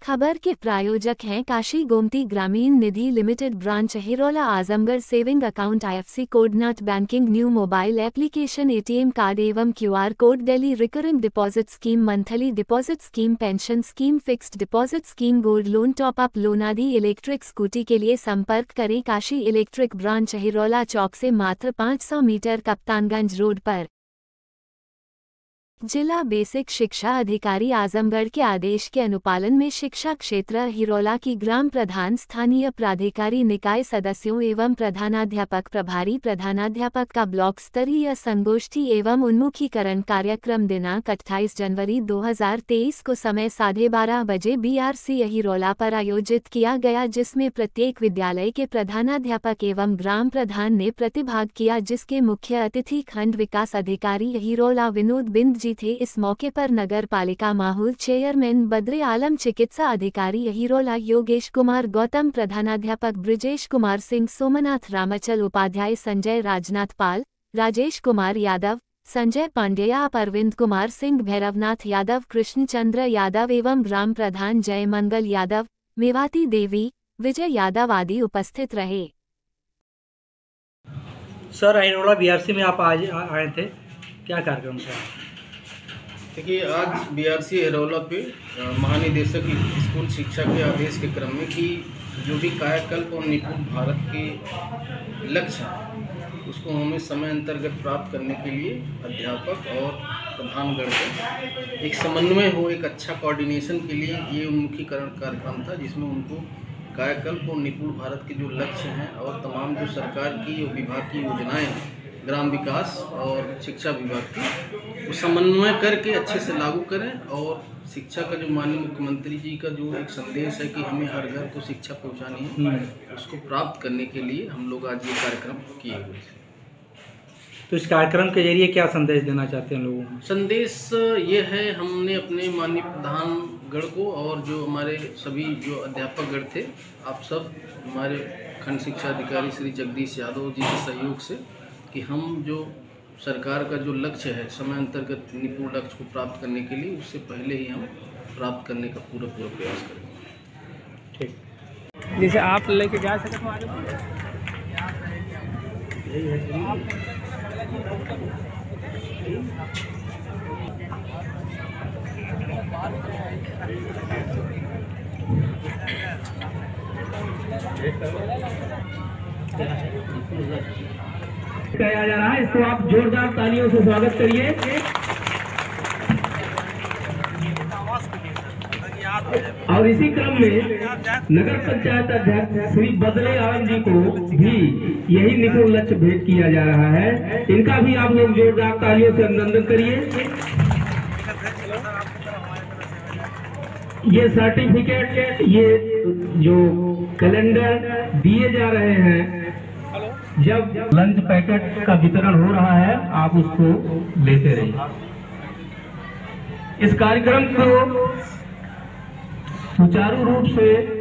खबर के प्रायोजक हैं Kashi Gomti Gramin Nidhi limited branch Hirola Azamgarh. Saving account IFSC code net banking new mobile application ATM card एवं QR code daily recurring deposit scheme monthly deposit scheme pension scheme fixed deposit scheme gold loan top up loan आदि। Electric scooty के लिए संपर्क करें Kashi electric branch Hirola Chowk से मात्र 500 metre Kaptanganj road पर। जिला बेसिक शिक्षा अधिकारी आजमगढ़ के आदेश के अनुपालन में शिक्षा क्षेत्र हिरोला की ग्राम प्रधान स्थानीय प्राधिकारी निकाय सदस्यों एवं प्रधानाध्यापक प्रभारी प्रधानाध्यापक का ब्लॉक स्तरीय संगोष्ठी एवं उन्मुखीकरण कार्यक्रम दिनांक 28 जनवरी 2023 को समय 12:30 बजे BRC हिरोला पर आयोजित किया गया, जिसमें प्रत्येक विद्यालय के प्रधानाध्यापक एवं ग्राम प्रधान ने प्रतिभाग किया, जिसके मुख्य अतिथि खंड विकास अधिकारी हिरोला विनोद बिंद थे। इस मौके पर नगर पालिका माहौल चेयरमैन बद्रे आलम, चिकित्सा अधिकारी हिरोला योगेश कुमार गौतम, प्रधानाध्यापक ब्रिजेश कुमार सिंह, सोमनाथ रामचल, उपाध्याय संजय राजनाथ पाल, राजेश कुमार यादव, संजय पांडेया, अरविंद कुमार सिंह, भैरवनाथ यादव, कृष्णचंद्र यादव एवं ग्राम प्रधान जय मंगल यादव, मेवाती देवी, विजय यादव आदि उपस्थित रहे। सर, हिरोला BRC में आप आज आए थे, क्या कार्यक्रम था? देखिए, आज BRC हिरोला पे महानिदेशक स्कूल शिक्षा के आदेश के क्रम में कि जो भी कायाकल्प और निपुण भारत के लक्ष्य हैं उसको हमें समय अंतर्गत प्राप्त करने के लिए अध्यापक और प्रधानगण को एक समन्वय हो, एक अच्छा कोऑर्डिनेशन के लिए ये उन्मुखीकरण कार्यक्रम था, जिसमें उनको कायाकल्प और निपुण भारत के जो लक्ष्य हैं और तमाम जो सरकार की विभाग की योजनाएँ हैं ग्राम विकास और शिक्षा विभाग की, वो समन्वय करके अच्छे से लागू करें। और शिक्षा का जो माननीय मुख्यमंत्री जी का जो एक संदेश है कि हमें हर घर को शिक्षा पहुंचानी है, उसको प्राप्त करने के लिए हम लोग आज ये कार्यक्रम किए हुए थे। तो इस कार्यक्रम के जरिए क्या संदेश देना चाहते हैं लोगों को? संदेश ये है, हमने अपने माननीय प्रधानगण को और जो हमारे सभी जो अध्यापकगण थे, आप सब हमारे खंड शिक्षा अधिकारी श्री जगदीश यादव जी के सहयोग से कि हम जो सरकार का जो लक्ष्य है समय अंतर्गत निपुण लक्ष्य को प्राप्त करने के लिए, उससे पहले ही हम प्राप्त करने का पूरा प्रयास करेंगे। ठीक, जैसे आप लेके जा सकते हो आगे। कराया जा रहा है, इसको आप जोरदार तालियों से स्वागत करिए। और इसी क्रम में नगर पंचायत अध्यक्ष श्री बद्रे आलम जी को भी यही निपुण लक्ष्य भेंट किया जा रहा है, इनका भी आप लोग जोरदार तालियों से अभिनंदन करिए। ये सर्टिफिकेट, ये जो कैलेंडर दिए जा रहे हैं, जब लंच पैकेट का वितरण हो रहा है आप उसको लेते रहिए। इस कार्यक्रम को सुचारू रूप से